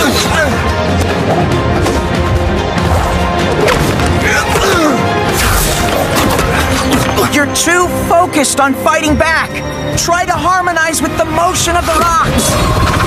You're too focused on fighting back. Try to harmonize with the motion of the rocks.